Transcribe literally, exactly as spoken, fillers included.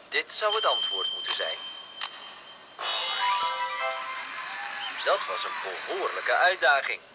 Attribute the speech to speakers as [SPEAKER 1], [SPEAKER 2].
[SPEAKER 1] Dit zou het antwoord moeten zijn. Dat was een behoorlijke uitdaging.